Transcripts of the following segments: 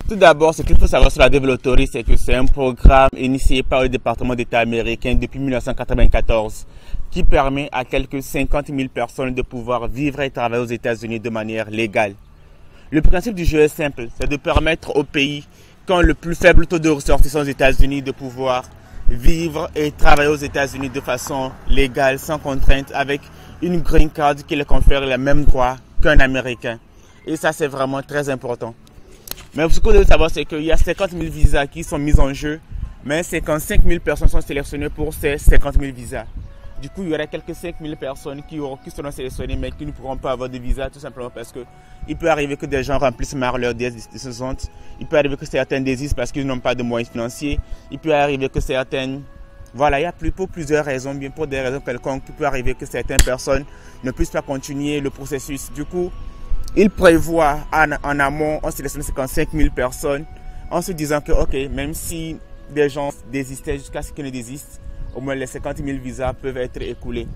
Tout d'abord, ce qu'il faut savoir sur la Develotory, c'est que c'est un programme initié par le département d'État américain depuis 1994 qui permet à quelques 50 000 personnes de pouvoir vivre et travailler aux États-Unis de manière légale. Le principe du jeu est simple, c'est de permettre aux pays qui ont le plus faible taux de ressortissants aux États-Unis de pouvoir vivre et travailler aux États-Unis de façon légale, sans contrainte, avec une green card qui leur confère les mêmes droits qu'un Américain. Et ça, c'est vraiment très important. Mais ce que vous devez savoir, c'est qu'il y a 50 000 visas qui sont mis en jeu, mais 55 000 personnes sont sélectionnées pour ces 50 000 visas. Du coup, il y aura quelques 5 000 personnes qui seront sélectionnées, mais qui ne pourront pas avoir de visa, tout simplement parce que il peut arriver que des gens remplissent mal leur DS. Il peut arriver que certains désistent parce qu'ils n'ont pas de moyens financiers. Il peut arriver que certaines... Voilà, il y a pour plusieurs raisons, bien pour des raisons quelconques, il peut arriver que certaines personnes ne puissent pas continuer le processus. Du coup, il prévoit en amont, on sélectionne 55 000 personnes en se disant que, ok, même si des gens désistaient jusqu'à ce qu'ils ne désistent, au moins les 50 000 visas peuvent être écoulés.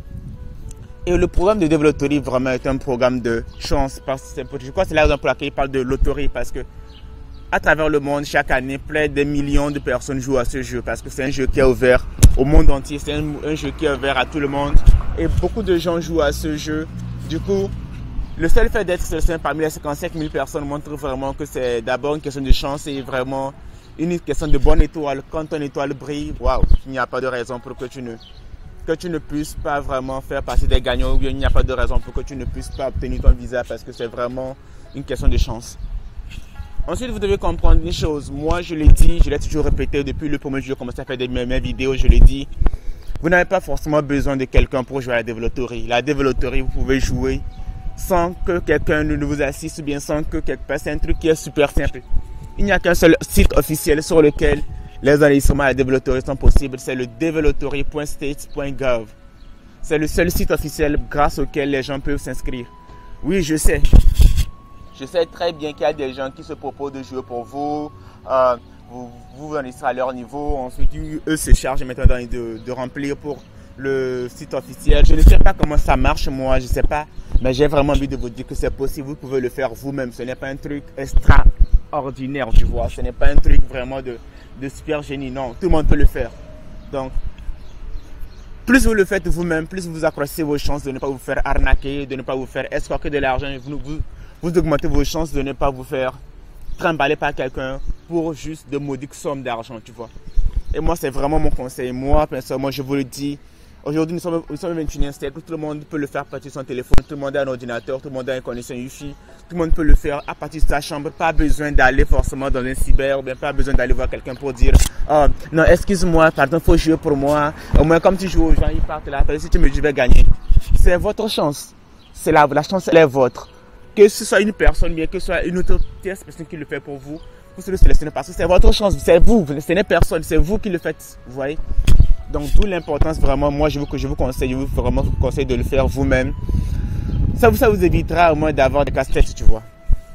Et le programme de Develotory vraiment est un programme de chance. Je crois que c'est la raison pour laquelle il parle de loterie, parce que à travers le monde, chaque année, plein de millions de personnes jouent à ce jeu, parce que c'est un jeu qui est ouvert au monde entier, c'est un jeu qui est ouvert à tout le monde. Et beaucoup de gens jouent à ce jeu. Du coup, le seul fait d'être sélectionné parmi les 55 000 personnes montre vraiment que c'est d'abord une question de chance et vraiment une question de bonne étoile. Quand ton étoile brille, waouh, il n'y a pas de raison pour que tu ne puisses pas vraiment faire partie des gagnants, ou bien il n'y a pas de raison pour que tu ne puisses pas obtenir ton visa, parce que c'est vraiment une question de chance. Ensuite, vous devez comprendre une chose. Moi, je l'ai dit, je l'ai toujours répété depuis le premier jour, j'ai commencé à faire mes vidéos, je l'ai dit. Vous n'avez pas forcément besoin de quelqu'un pour jouer à la Develotory. La Develotory, vous pouvez jouer sans que quelqu'un ne vous assiste, ou bien sans que quelqu'un passe. C'est un truc qui est super simple. Il n'y a qu'un seul site officiel sur lequel les enregistrements à la Develotory sont possibles. C'est le develotory.state.gov. C'est le seul site officiel grâce auquel les gens peuvent s'inscrire. Oui, je sais. Je sais très bien qu'il y a des gens qui se proposent de jouer pour vous. Vous enregistrez à leur niveau. Ensuite, eux se chargent maintenant de remplir pour le site officiel. Je ne sais pas comment ça marche, moi, je ne sais pas. Mais j'ai vraiment envie de vous dire que c'est possible. Vous pouvez le faire vous-même. Ce n'est pas un truc extraordinaire, tu vois. Ce n'est pas un truc vraiment de super génie. Non, tout le monde peut le faire. Donc, plus vous le faites vous-même, plus vous accroissez vos chances de ne pas vous faire arnaquer, de ne pas vous faire escroquer de l'argent. Vous augmentez vos chances de ne pas vous faire trimballer par quelqu'un pour juste de modiques sommes d'argent, tu vois. Et moi, c'est vraiment mon conseil. Moi, personnellement, je vous le dis. Aujourd'hui, nous sommes au 21e siècle. Tout le monde peut le faire à partir de son téléphone. Tout le monde a un ordinateur. Tout le monde a une connexion Wi-Fi. Tout le monde peut le faire à partir de sa chambre. Pas besoin d'aller forcément dans un cyber. Ou bien pas besoin d'aller voir quelqu'un pour dire non, excuse-moi, pardon, il faut jouer pour moi. Au moins, comme tu joues aux gens, ils partent là. Si tu me dis, je vais gagner. C'est votre chance. La chance, elle est vôtre. Que ce soit une personne, bien que ce soit une autre personne qui le fait pour vous, vous le sélectionnez parce que c'est votre chance, c'est vous, ce n'est personne, c'est vous qui le faites, vous voyez. Donc, d'où l'importance vraiment, moi je vous conseille de le faire vous-même. Ça vous évitera au moins d'avoir des casse-têtes, tu vois.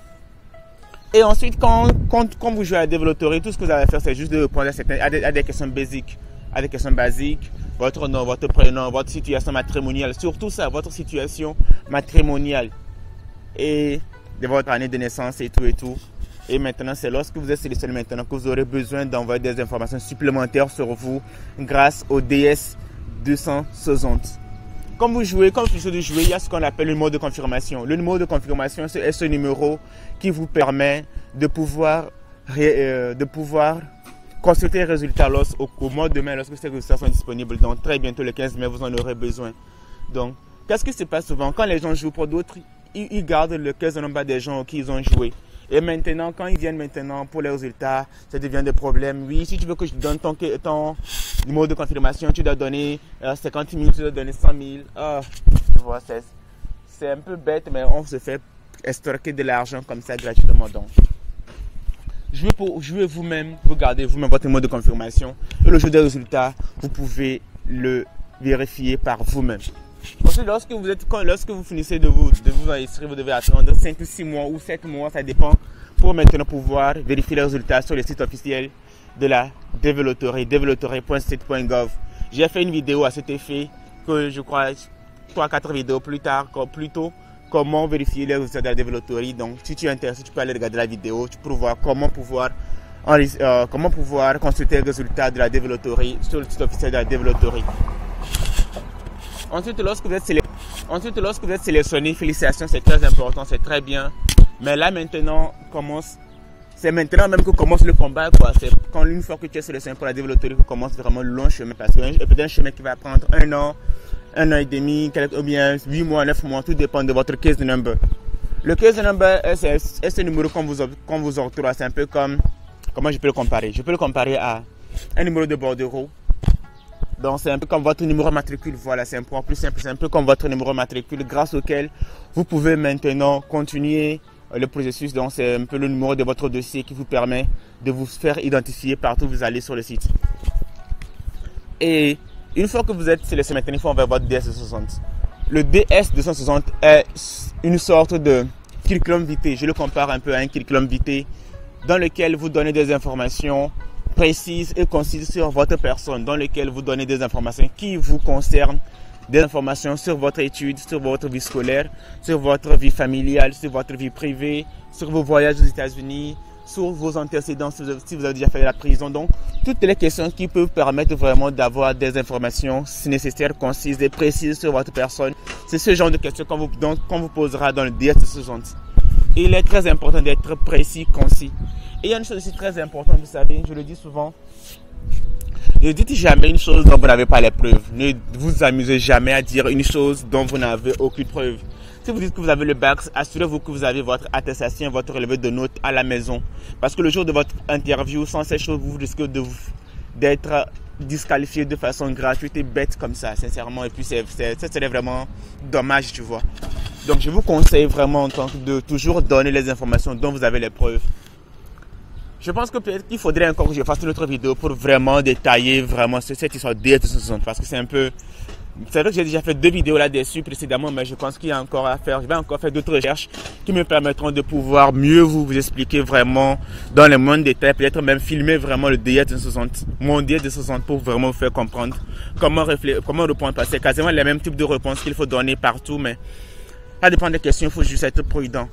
Et ensuite, quand vous jouez à la Develotory, tout ce que vous allez faire, c'est juste de répondre à des questions basiques. À des questions basiques, votre nom, votre prénom, votre situation matrimoniale, surtout ça, votre situation matrimoniale. Et de votre année de naissance et tout. Et maintenant, c'est lorsque vous êtes sélectionné maintenant que vous aurez besoin d'envoyer des informations supplémentaires sur vous grâce au DS-260. Comme vous finissez de jouer, il y a ce qu'on appelle le numéro de confirmation. Le numéro de confirmation, c'est ce numéro qui vous permet de pouvoir consulter les résultats au mois de mai lorsque ces résultats sont disponibles. Donc, très bientôt, le 15 mai, vous en aurez besoin. Donc, qu'est-ce qui se passe souvent? Quand les gens jouent pour d'autres, ils gardent le caisse de nombre des gens qui ils ont joué. Et maintenant, quand ils viennent pour les résultats, ça devient des problèmes. Oui, si tu veux que je te donne ton numéro de confirmation, tu dois donner 50 000, tu dois donner 100 000. Tu vois, c'est un peu bête, mais on se fait extorquer de l'argent comme ça gratuitement. Donc, jouez vous-même, vous gardez vous-même votre numéro de confirmation. Et le jour des résultats, vous pouvez le vérifier par vous-même. Ensuite, lorsque vous finissez de vous enregistrer, vous devez attendre 5 ou 6 mois ou 7 mois, ça dépend, pour maintenant pouvoir vérifier les résultats sur le site officiel de la Develotory, develotory.state.gov. J'ai fait une vidéo à cet effet que je crois 3-4 vidéos plus tôt, comment vérifier les résultats de la développerie. Donc, si tu es intéressé, tu peux aller regarder la vidéo, tu peux voir comment pouvoir consulter les résultats de la développerie sur le site officiel de la développerie. Ensuite, lorsque vous êtes sélectionné, félicitations, c'est très important, c'est très bien. Mais là, c'est maintenant même que commence le combat, quoi. C'est quand une fois que tu es sélectionné pour la développerie que commence vraiment le long chemin. Parce que peut-être un chemin qui va prendre un an et demi, ou bien 8 mois, 9 mois, tout dépend de votre case number. Le case number, c'est ce numéro qu'on vous octroie. C'est un peu comme, comment je peux le comparer? Je peux le comparer à un numéro de bordereau. Donc c'est un peu comme votre numéro matricule, voilà, c'est un point plus simple, c'est un peu comme votre numéro matricule grâce auquel vous pouvez maintenant continuer le processus. Donc c'est un peu le numéro de votre dossier qui vous permet de vous faire identifier partout où vous allez sur le site. Et une fois que vous êtes sélectionné, maintenant il faut envoyer votre DS260. Le DS260 est une sorte de curriculum vitae, je le compare un peu à un curriculum vitae dans lequel vous donnez des informations précises et concises sur votre personne, dans lesquelles vous donnez des informations qui vous concernent, des informations sur votre étude, sur votre vie scolaire, sur votre vie familiale, sur votre vie privée, sur vos voyages aux États-Unis, sur vos antécédents, si vous avez déjà fait la prison. Donc, toutes les questions qui peuvent permettre vraiment d'avoir des informations nécessaires, concises et précises sur votre personne. C'est ce genre de questions qu'on vous posera dans le DS260. Il est très important d'être précis, concis. Et il y a une chose aussi très importante, vous savez, je le dis souvent, ne dites jamais une chose dont vous n'avez pas les preuves. Ne vous amusez jamais à dire une chose dont vous n'avez aucune preuve. Si vous dites que vous avez le bac, assurez-vous que vous avez votre attestation, votre relevé de notes à la maison. Parce que le jour de votre interview, sans ces choses, vous risquez d'être disqualifié de façon gratuite et bête comme ça, sincèrement. Et puis, ça serait vraiment dommage, tu vois. Donc, je vous conseille vraiment de toujours donner les informations dont vous avez les preuves. Je pense que peut-être qu'il faudrait encore que je fasse une autre vidéo pour vraiment détailler vraiment cette histoire DS260 parce que c'est un peu... C'est vrai que j'ai déjà fait 2 vidéos là-dessus précédemment, mais je pense qu'il y a encore à faire. Je vais encore faire d'autres recherches qui me permettront de pouvoir mieux vous expliquer vraiment dans les moindres détails, peut-être même filmer vraiment le DS260, mon DS260 pour vraiment vous faire comprendre comment répondre, parce que c'est quasiment les mêmes types de réponses qu'il faut donner partout, mais ça dépend des questions, il faut juste être prudent.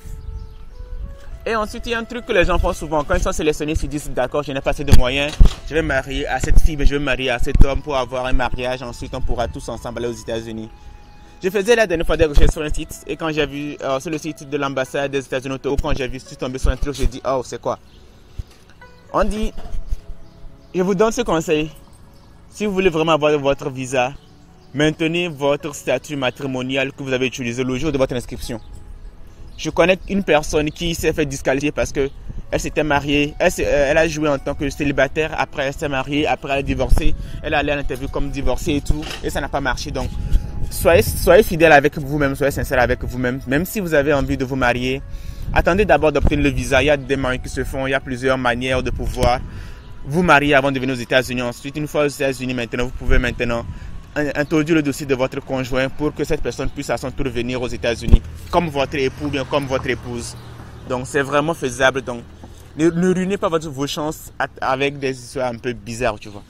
Et ensuite, il y a un truc que les gens font souvent. Quand ils sont sélectionnés, ils se disent d'accord, je n'ai pas assez de moyens, je vais me marier à cette fille, mais je vais me marier à cet homme pour avoir un mariage. Ensuite, on pourra tous ensemble aller aux États-Unis. Je faisais la dernière fois des recherches sur un site et quand j'ai vu sur le site de l'ambassade des États-Unis, quand j'ai vu, je suis tombé sur un truc, j'ai dit oh, c'est quoi? On dit, je vous donne ce conseil. Si vous voulez vraiment avoir votre visa, maintenez votre statut matrimonial que vous avez utilisé le jour de votre inscription. Je connais une personne qui s'est fait disqualifier parce que elle s'était mariée, elle a joué en tant que célibataire, après elle s'est mariée, après elle a divorcé, elle est allée à l'interview comme divorcée et tout, et ça n'a pas marché. Donc, soyez fidèle avec vous-même, soyez sincère avec vous-même, même si vous avez envie de vous marier. Attendez d'abord d'obtenir le visa, il y a des mariages qui se font, il y a plusieurs manières de pouvoir vous marier avant de venir aux États-Unis. Ensuite, une fois aux États-Unis, maintenant, vous pouvez maintenant introduire le dossier de votre conjoint pour que cette personne puisse à son tour venir aux États-Unis comme votre époux ou bien comme votre épouse. Donc c'est vraiment faisable. Donc ne ruinez pas vos chances avec des histoires un peu bizarres, tu vois.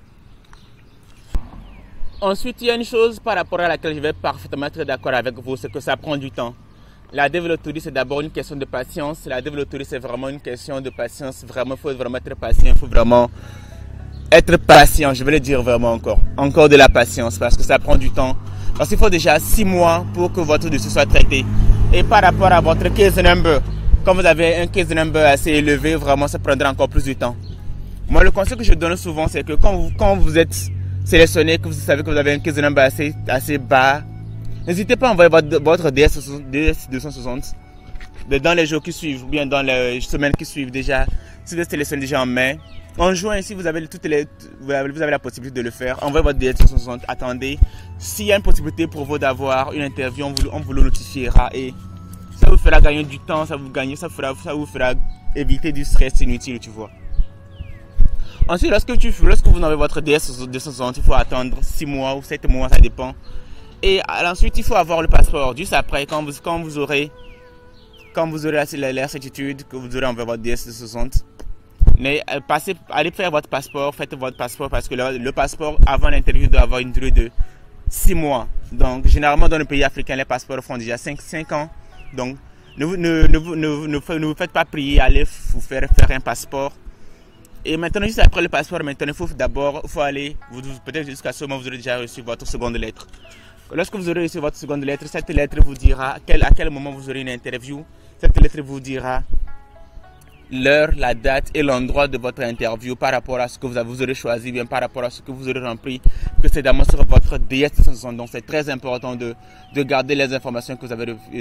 Ensuite, il y a une chose par rapport à laquelle je vais parfaitement être d'accord avec vous, c'est que ça prend du temps. La développerie, c'est d'abord une question de patience. La développerie, c'est vraiment une question de patience. Vraiment, il faut vraiment être patient. Il faut vraiment être patient, je vais le dire vraiment encore de la patience parce que ça prend du temps. Parce qu'il faut déjà 6 mois pour que votre dossier soit traité. Et par rapport à votre case number, quand vous avez un case number assez élevé, vraiment ça prendra encore plus de temps. Moi, le conseil que je donne souvent, c'est que quand vous êtes sélectionné, que vous savez que vous avez un case number assez bas, n'hésitez pas à envoyer votre DS260 dans les jours qui suivent, ou bien dans les semaines qui suivent déjà. Si vous êtes sélectionné déjà en mai, en juin, si vous avez la possibilité de le faire, envoyez votre DS260, attendez. S'il y a une possibilité pour vous d'avoir une interview, on vous le notifiera et ça vous fera gagner du temps, ça vous fera éviter du stress inutile, tu vois. Ensuite, lorsque vous avez votre DS260, il faut attendre 6 mois ou 7 mois, ça dépend. Et ensuite, il faut avoir le passeport. Juste après, quand vous aurez la certitude que vous aurez envoyé votre DS260, mais allez faire votre passeport, faites votre passeport parce que le passeport avant l'interview doit avoir une durée de 6 mois. Donc, généralement, dans les pays africains, les passeports font déjà 5 ans. Donc, ne vous faites pas prier, allez vous faire un passeport. Et maintenant, juste après le passeport, maintenant, il faut aller, peut-être jusqu'à ce moment, vous aurez déjà reçu votre seconde lettre. Lorsque vous aurez reçu votre seconde lettre, cette lettre vous dira à quel moment vous aurez une interview. Cette lettre vous dira l'heure, la date et l'endroit de votre interview par rapport à ce que vous aurez choisi, bien par rapport à ce que vous aurez rempli précédemment sur votre DS 260. Donc c'est très important de garder les informations que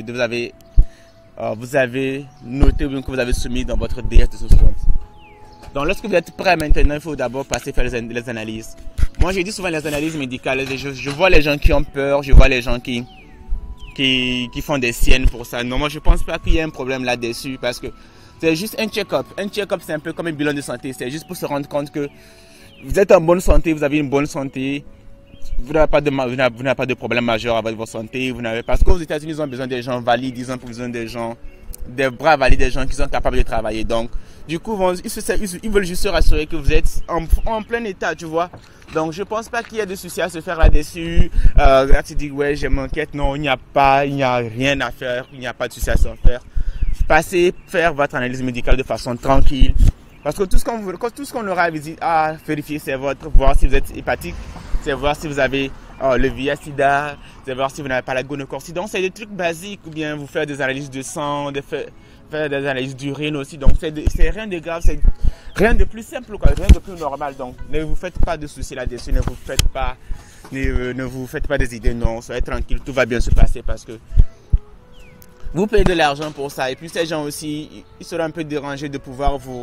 vous avez notées ou bien que vous avez soumises dans votre DS 260. Donc lorsque vous êtes prêt maintenant, il faut d'abord passer faire les analyses. Moi je dis souvent les analyses médicales, je vois les gens qui ont peur, je vois les gens qui font des siennes pour ça. Non, moi je pense pas qu'il y ait un problème là-dessus parce que c'est juste un check-up. Un check-up, c'est un peu comme un bilan de santé. C'est juste pour se rendre compte que vous êtes en bonne santé, vous avez une bonne santé. Vous n'avez pas de problème majeur avec votre santé. Parce qu'aux États-Unis, ils ont besoin des gens valides, ils ont besoin des bras valides, des gens qui sont capables de travailler. Donc, du coup, ils veulent juste se rassurer que vous êtes en plein état, tu vois. Donc, je pense pas qu'il y ait de soucis à se faire là-dessus. Là, tu dis, ouais, je m'inquiète. Non, il n'y a rien à faire. Il n'y a pas de soucis à se faire. Passez faire votre analyse médicale de façon tranquille. Parce que tout ce qu'on aura à vérifier, c'est voir si vous êtes hépatique, c'est voir si vous avez le VIH/SIDA, c'est voir si vous n'avez pas la gonorrhée. Donc, c'est des trucs basiques, ou bien vous faire des analyses de sang, faire des analyses d'urine aussi. Donc, c'est rien de grave, c'est rien de plus simple, quoi, rien de plus normal. Donc, ne vous faites pas de soucis là-dessus, ne vous faites pas des idées, non, soyez tranquille, tout va bien se passer parce que vous payez de l'argent pour ça. Et puis ces gens aussi, ils seront un peu dérangés de pouvoir vous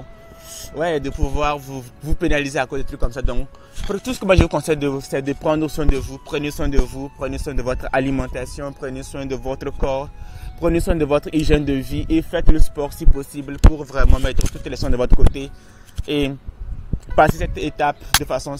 pénaliser à cause de trucs comme ça. Donc, tout ce que moi je vous conseille, c'est de prendre soin de vous. Prenez soin de vous, prenez soin de votre alimentation, prenez soin de votre corps, prenez soin de votre hygiène de vie et faites le sport si possible pour vraiment mettre toutes les soins de votre côté et passer cette étape de façon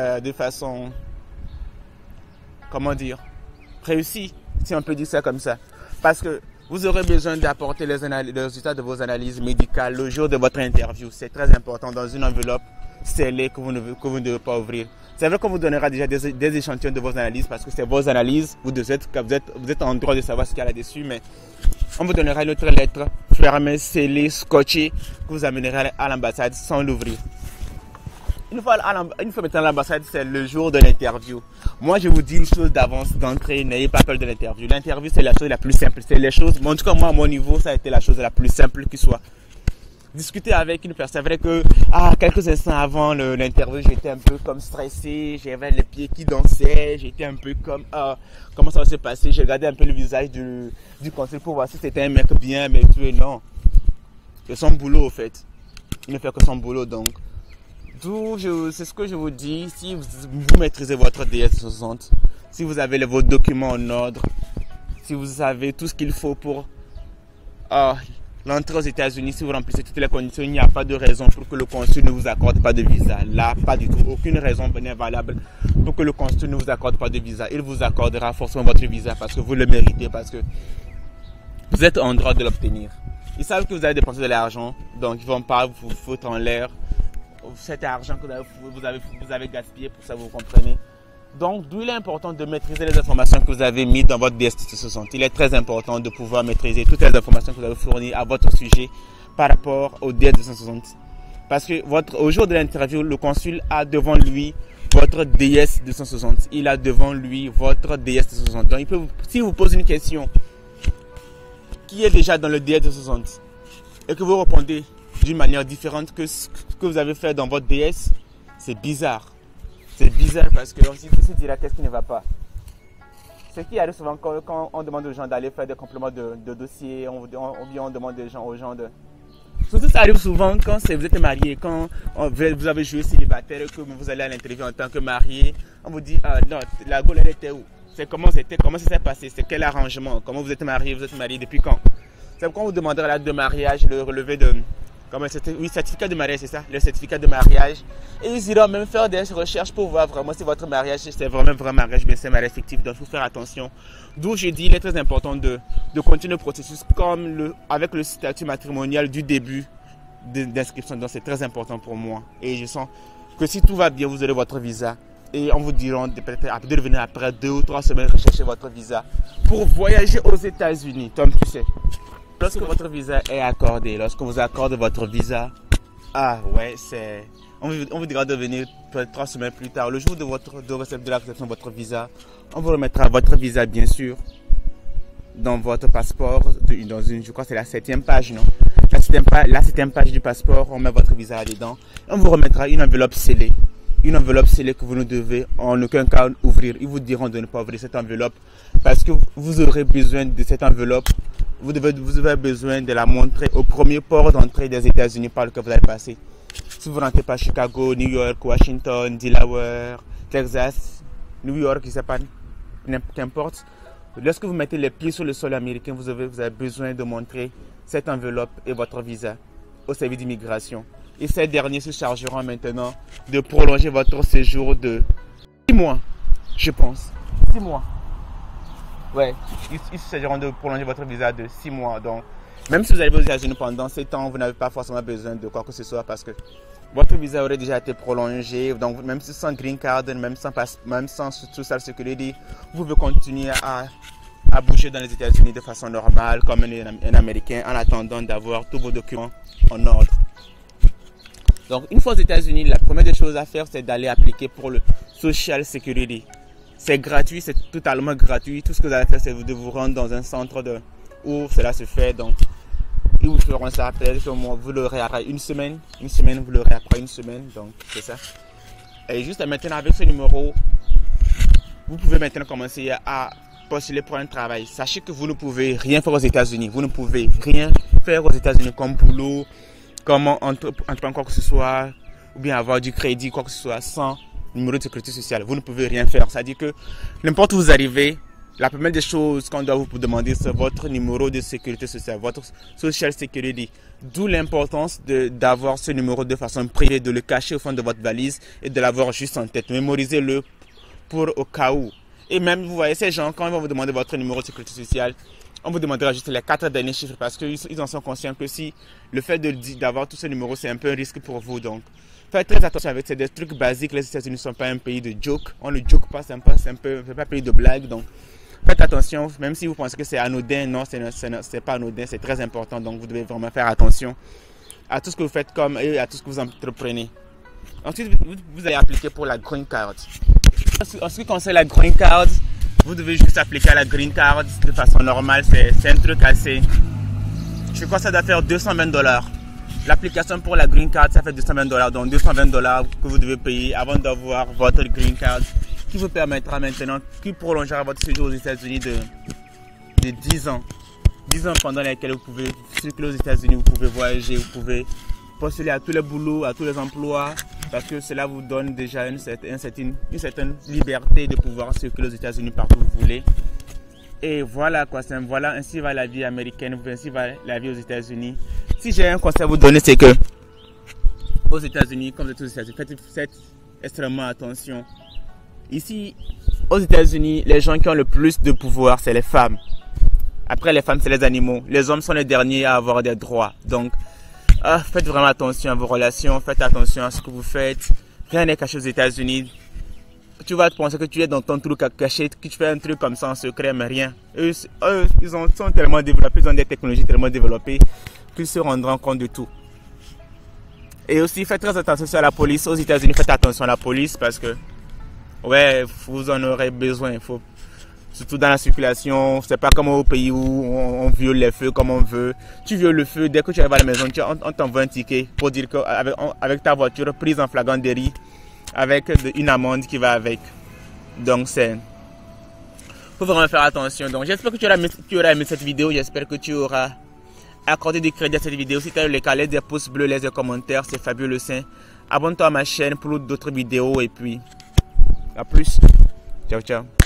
réussie, si on peut dire ça comme ça. Parce que vous aurez besoin d'apporter les résultats de vos analyses médicales le jour de votre interview. C'est très important dans une enveloppe scellée que vous ne devez pas ouvrir. C'est vrai qu'on vous donnera déjà des échantillons de vos analyses parce que c'est vos analyses. Vous êtes en droit de savoir ce qu'il y a là-dessus, mais on vous donnera une autre lettre fermée, scellée, scotchée que vous amènerez à l'ambassade sans l'ouvrir. Une fois maintenant à l'ambassade, c'est le jour de l'interview. Moi, je vous dis une chose d'avance, d'entrée, n'ayez pas peur de l'interview. L'interview, c'est la chose la plus simple. C'est les choses, en tout cas, moi, à mon niveau, ça a été la chose la plus simple qui soit. Discuter avec une personne, c'est vrai que, quelques instants avant l'interview, j'étais un peu comme stressé, j'avais les pieds qui dansaient, j'étais un peu comme, comment ça va se passer? J'ai regardé un peu le visage du consul pour voir si c'était un mec bien, mais tu es non. C'est son boulot, au fait. Il ne fait que son boulot, donc. C'est ce que je vous dis, si vous maîtrisez votre DS60, si vous avez vos documents en ordre, si vous avez tout ce qu'il faut pour l'entrée aux États-Unis, si vous remplissez toutes les conditions, il n'y a pas de raison pour que le consul ne vous accorde pas de visa. Là, pas du tout. Aucune raison n'est valable pour que le consul ne vous accorde pas de visa. Il vous accordera forcément votre visa parce que vous le méritez, parce que vous êtes en droit de l'obtenir. Ils savent que vous avez dépensé de l'argent, donc ils ne vont pas vous foutre en l'air cet argent que vous avez gaspillé pour ça, vous comprenez. Donc, d'où il est important de maîtriser les informations que vous avez mises dans votre DS260. Il est très important de pouvoir maîtriser toutes les informations que vous avez fournies à votre sujet par rapport au DS260. Parce que au jour de l'interview, le consul a devant lui votre DS260. Il a devant lui votre DS260. Donc, si vous pose une question qui est déjà dans le DS260 et que vous répondez d'une manière différente que ce que vous avez fait dans votre DS, c'est bizarre. C'est bizarre parce qu'on se dira qu'est-ce qui ne va pas. Ce qui arrive souvent quand on demande aux gens d'aller faire des compléments de dossier, on demande aux gens de... Surtout ça arrive souvent quand vous êtes marié, quand vous avez joué célibataire et que vous allez à l'interview en tant que marié, on vous dit, non, la Gaule elle était où? Comment ça s'est passé? C'est quel arrangement? Comment vous êtes marié depuis quand? C'est quand vous demanderez l'acte de mariage, le relevé de... certificat de mariage, c'est ça, le certificat de mariage. Et ils iront même faire des recherches pour voir vraiment si votre mariage, c'est vraiment un vrai mariage, bien c'est un mariage fictif. Donc, il faut faire attention. D'où je dis, il est très important de continuer le processus avec le statut matrimonial du début d'inscription. Donc, c'est très important pour moi. Et je sens que si tout va bien, vous aurez votre visa Et on vous dira peut-être de revenir après 2 ou 3 semaines rechercher votre visa pour voyager aux États-Unis. Tom, tu sais, lorsque votre visa est accordé, lorsque vous accordez votre visa, on vous dira de venir peut-être 3 semaines plus tard. Le jour de la réception de votre visa, on vous remettra votre visa, bien sûr, dans votre passeport, je crois que c'est la 7e page, non? La 7e page du passeport, on met votre visa là-dedans. On vous remettra une enveloppe scellée. Une enveloppe scellée que vous ne devez en aucun cas ouvrir. Ils vous diront de ne pas ouvrir cette enveloppe parce que vous aurez besoin de cette enveloppe. Vous avez besoin de la montrer au premier port d'entrée des États-Unis par lequel vous allez passer. Si vous rentrez par Chicago, New York, Washington, Delaware, Texas, New York, je ne sais pas, qu'importe. Lorsque vous mettez les pieds sur le sol américain, vous avez besoin de montrer cette enveloppe et votre visa au service d'immigration. Et ces derniers se chargeront maintenant de prolonger votre séjour de 6 mois, je pense. 6 mois. Ouais, ils se chargeront de prolonger votre visa de 6 mois. Donc, même si vous allez aux États-Unis pendant 7 ans, vous n'avez pas forcément besoin de quoi que ce soit parce que votre visa aurait déjà été prolongé. Donc, même sans green card, même sans social security, vous pouvez continuer à bouger dans les États-Unis de façon normale, comme un Américain, en attendant d'avoir tous vos documents en ordre. Donc, une fois aux États-Unis, la première des choses à faire, c'est d'aller appliquer pour le Social Security. C'est gratuit, c'est totalement gratuit. Tout ce que vous allez faire, c'est de vous rendre dans un centre où cela se fait. Donc, ils vous feront ça peut-être que vous l'aurez après une semaine. Une semaine, vous l'aurez après une semaine. Donc, c'est ça. Et juste maintenant, avec ce numéro, vous pouvez maintenant commencer à postuler pour un travail. Sachez que vous ne pouvez rien faire aux États-Unis. Vous ne pouvez rien faire aux États-Unis comme boulot, comme entreprendre quoi que ce soit, ou bien avoir du crédit, quoi que ce soit, sans numéro de sécurité sociale. Vous ne pouvez rien faire. C'est-à-dire que n'importe où vous arrivez, la première des choses qu'on doit vous demander, c'est votre numéro de sécurité sociale, votre Social Security. D'où l'importance d'avoir ce numéro de façon privée, de le cacher au fond de votre valise et de l'avoir juste en tête. Mémorisez-le pour au cas où. Et même, vous voyez, ces gens, quand ils vont vous demander votre numéro de sécurité sociale, on vous demandera juste les 4 derniers chiffres parce qu'ils en sont conscients que si le fait d'avoir tous ces numéros, c'est un peu un risque pour vous. Donc, faites très attention avec ces des trucs basiques. Les États-Unis ne sont pas un pays de joke. On ne joke pas, c'est pas un pays de blague. Donc, faites attention, même si vous pensez que c'est anodin. Non, c'est pas anodin, c'est très important. Donc, vous devez vraiment faire attention à tout ce que vous faites et à tout ce que vous entreprenez. Ensuite, vous allez appliquer pour la Green Card. En ce qui concerne la Green Card, vous devez juste appliquer à la Green Card de façon normale. C'est un truc assez... Je crois que ça doit faire $220. L'application pour la Green Card, ça fait $220. Donc $220 que vous devez payer avant d'avoir votre Green Card qui vous permettra maintenant, qui prolongera votre séjour aux États-Unis de 10 ans. 10 ans pendant lesquels vous pouvez circuler aux États-Unis, vous pouvez voyager, vous pouvez postuler à tous les boulots, à tous les emplois, parce que cela vous donne déjà une certaine liberté de pouvoir circuler aux États-Unis partout où vous voulez. Et voilà quoi, voilà, ainsi va la vie américaine, ainsi va la vie aux États-Unis. Si j'ai un conseil à vous donner, c'est que aux États-Unis, comme aux États-Unis, faites extrêmement attention. Ici, aux États-Unis, les gens qui ont le plus de pouvoir, c'est les femmes. Après, les femmes, c'est les animaux. Les hommes sont les derniers à avoir des droits. Donc, faites vraiment attention à vos relations, faites attention à ce que vous faites. Rien n'est caché aux États-Unis. Tu vas te penser que tu es dans ton truc caché, que tu fais un truc comme ça en secret, mais rien. Eux ils sont tellement développés, ils ont des technologies tellement développées qu'ils se rendront compte de tout. Et aussi, faites très attention à la police. Aux États-Unis, faites attention à la police parce que, ouais, vous en aurez besoin. Surtout dans la circulation, c'est pas comme au pays où on viole les feux comme on veut. Tu violes le feu, dès que tu arrives à la maison, on t'envoie un ticket pour dire qu'avec ta voiture prise en flagrant délit, avec une amende qui va avec. Donc faut vraiment faire attention. Donc j'espère que tu auras aimé cette vidéo, j'espère que tu auras accordé du crédit à cette vidéo. Si tu as eu les cas, laisse des pouces bleus, laisse des commentaires, c'est Fabio Le Saint. Abonne-toi à ma chaîne pour d'autres vidéos et puis à plus. Ciao ciao.